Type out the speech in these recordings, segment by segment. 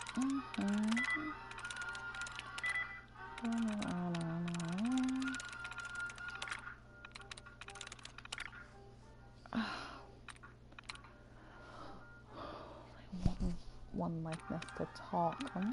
One likeness to talk, huh?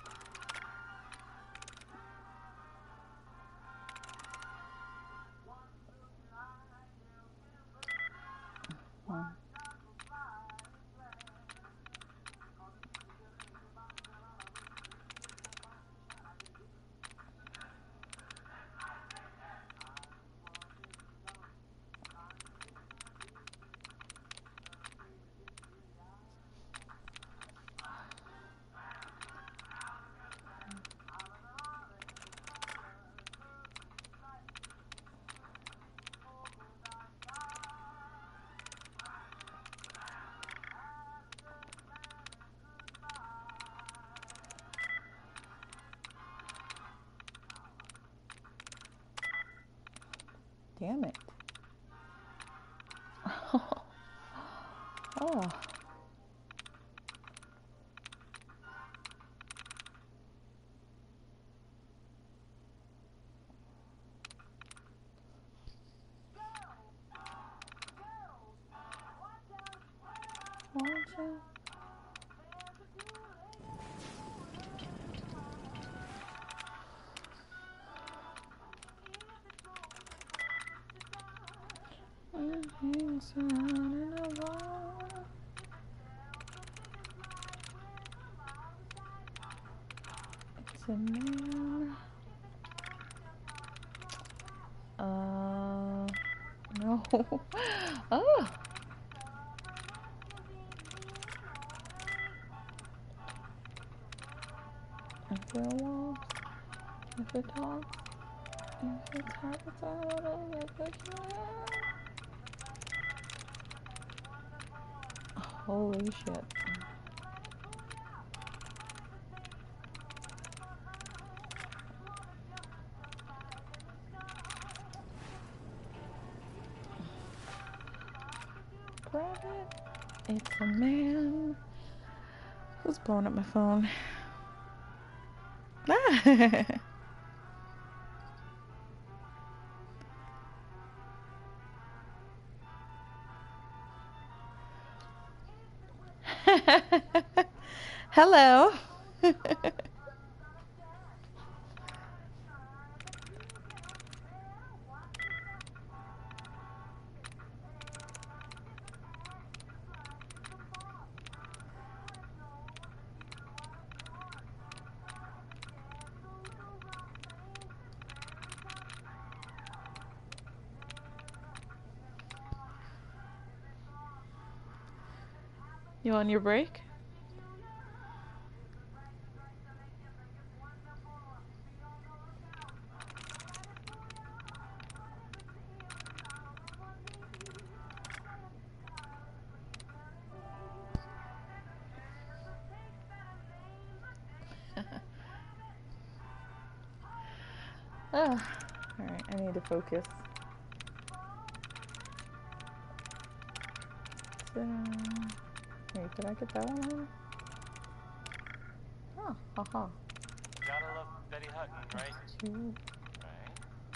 Damn it. Oh. Watch it. It's a man. No. Oh. If it walks, if it talks, if it talks, it's all of it. Holy shit. Grab it. It's a man. Who's blowing up my phone? Ah! Hello. You on your break? Oh, alright, I need to focus. So, wait, did I get that one on? Oh, haha. Gotta love Betty Hutton, right? Two. Right.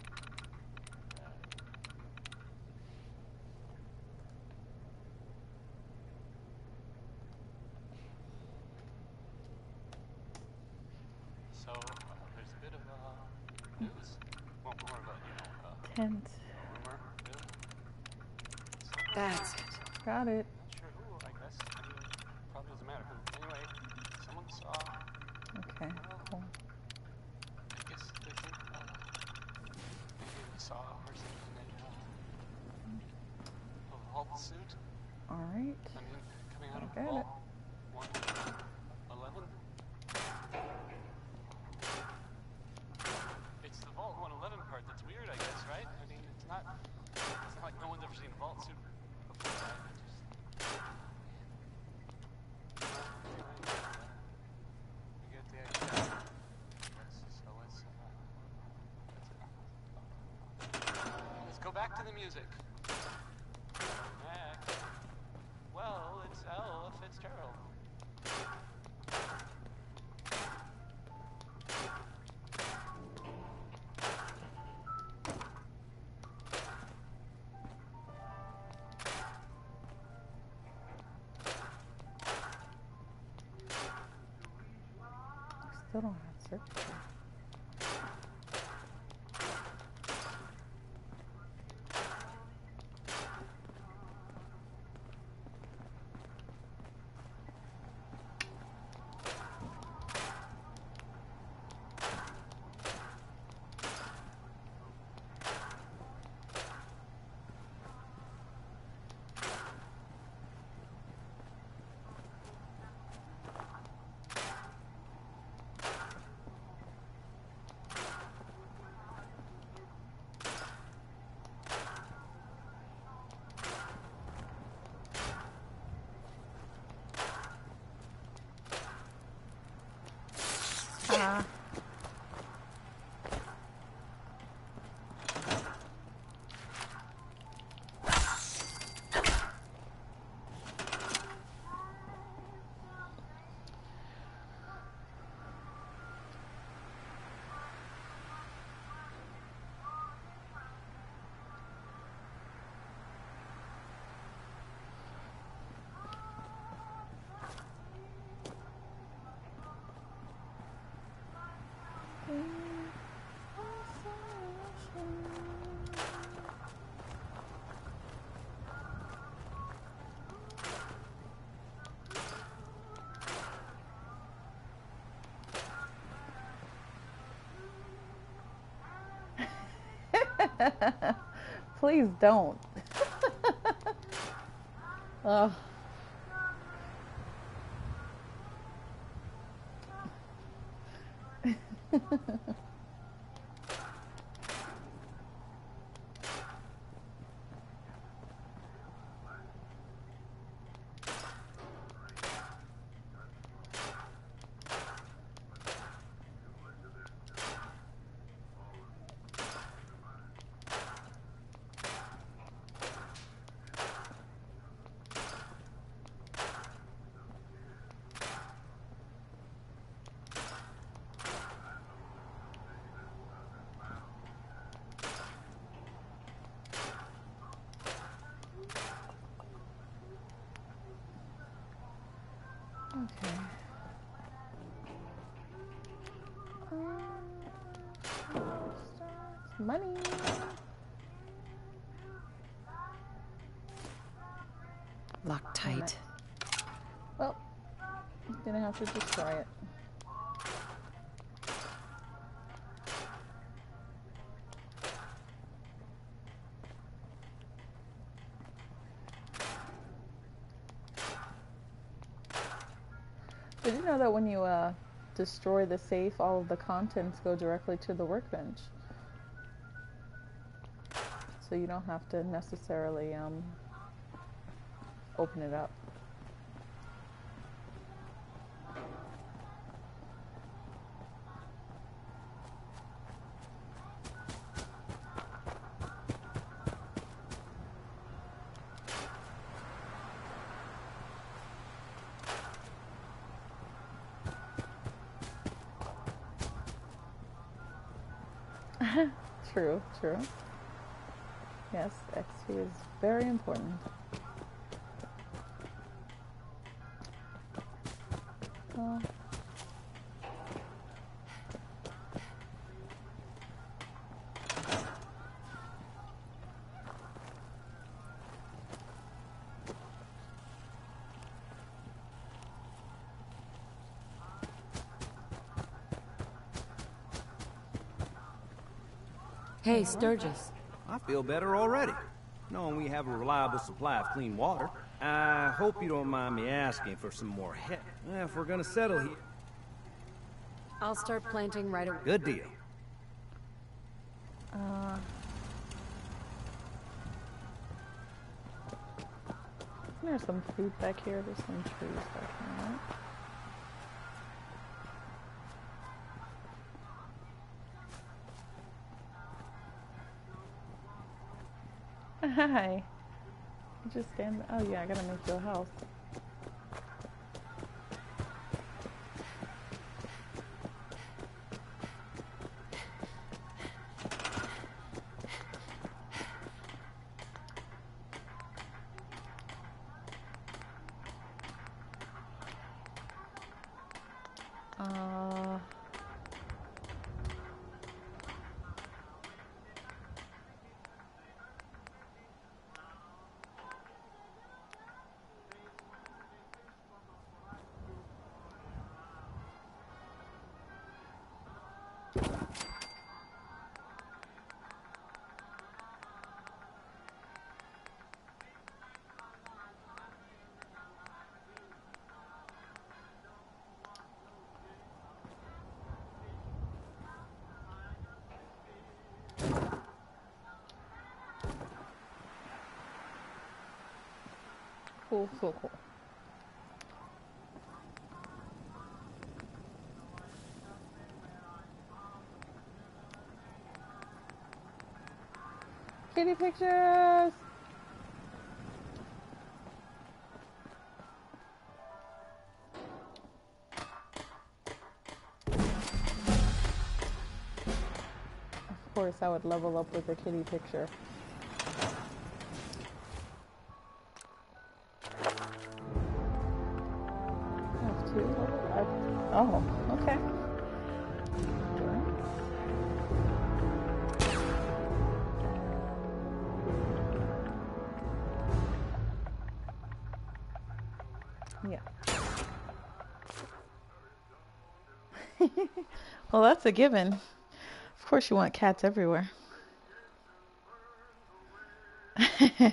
So, there's a bit of news. Well, more of a, Tent. rumor, news. That's it. Got it. Not sure who, I guess. I mean, probably doesn't matter who. Anyway, someone saw, Okay, cool. I guess they think, maybe they saw a person in a vault suit. Alright. I mean, coming out of I got Vault it. 111. It's the Vault 111 part that's weird, I guess, right? I mean, it's not like no one's ever seen a Vault suit before, right? You get the idea. So let's go back to the music. Well, it's Ella Fitzgerald. Still don't have circuitry. Ah. Please don't. Oh. Okay. Money. Locked tight. Well, didn't have to destroy it. Did you know that when you destroy the safe, all of the contents go directly to the workbench? So you don't have to necessarily open it up. True, true. Yes, XP is very important. Oh. Hey, Sturgis. I feel better already, knowing we have a reliable supply of clean water. I hope you don't mind me asking for some more help. If we're gonna settle here... I'll start planting right away. Good deal. There's some food back here. There's some trees back here. Right? Hi. You just stand. Oh yeah, I gotta make you a house. cool, so cool. Kitty pictures! Of course, I would level up with a kitty picture. I have two. Oh, okay. Yeah. Well, that's a given. Of course you want cats everywhere. I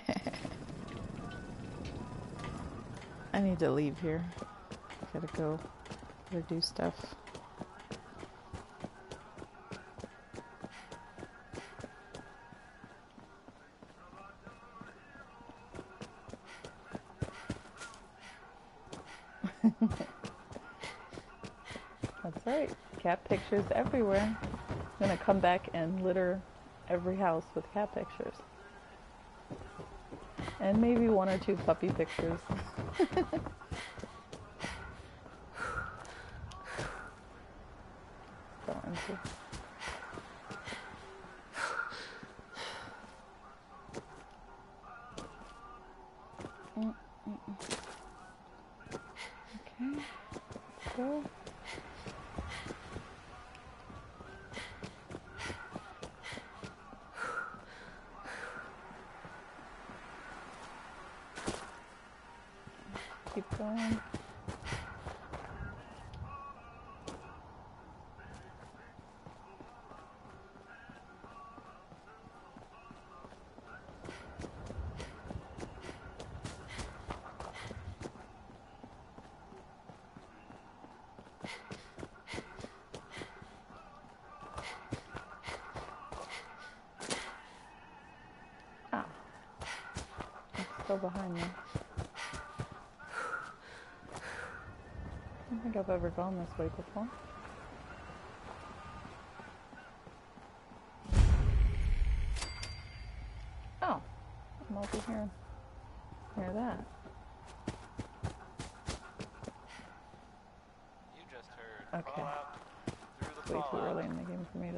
need to leave here. Gotta go. Gotta do stuff. That's right. Cat pictures everywhere. I'm gonna come back and litter every house with cat pictures. And maybe one or two puppy pictures. So empty. Okay. Go. Keep going. Ah, it's still behind me. I don't think I've ever gone this way before. Oh, I'm over here near that. You just heard Okay. Fallout through the It's way too Fallout. early in the game for me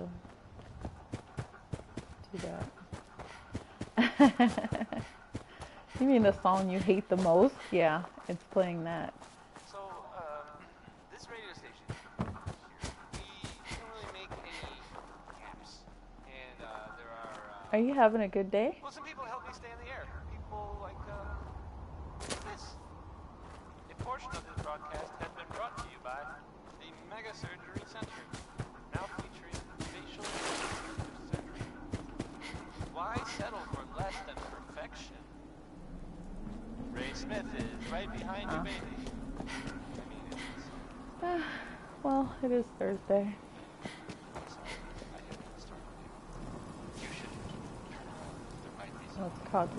to do that. You mean the song you hate the most? Yeah, it's playing that. So, this radio station here, we don't really make any caps. And, there are, Are you having a good day? well, some people help me stay in the air. People like, this. A portion of this broadcast has been brought to you by the Mega Surgery Center, now featuring facial surgery. Why settle for less than perfection? Ray Smith is right behind you, baby. I mean, it's... Well, it is Thursday. Sorry, I didn't want to start with you. You should turn around. There might be some... Well, it's called